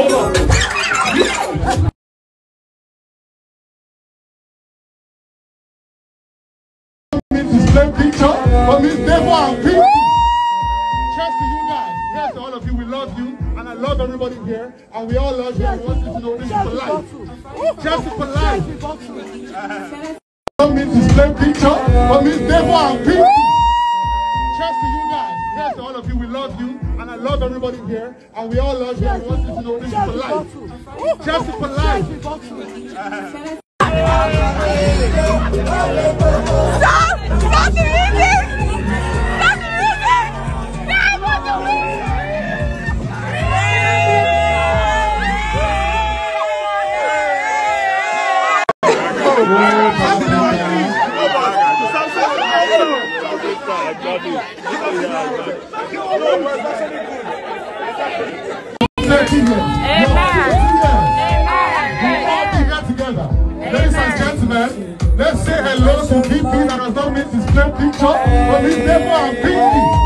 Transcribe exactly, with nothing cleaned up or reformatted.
hold on. Display picture for Miss Devo and Pinky. Cheers to you guys. Cheers to all of you. We love you, and I love everybody here, and we all love you. And we want you to know this is for life. Cheers for life. Display picture for Miss Devo and Pinky. Cheers to you guys. Cheers to all of you. We love you, and I love everybody here, and we all love you. And we want you to know this is for life. Cheers for life. Stop! Stop the music! Stop the music! Now I want the music! Ladies and gentlemen, let's say hello to Pinky that has not made display picture of Miss Devo and Pinky.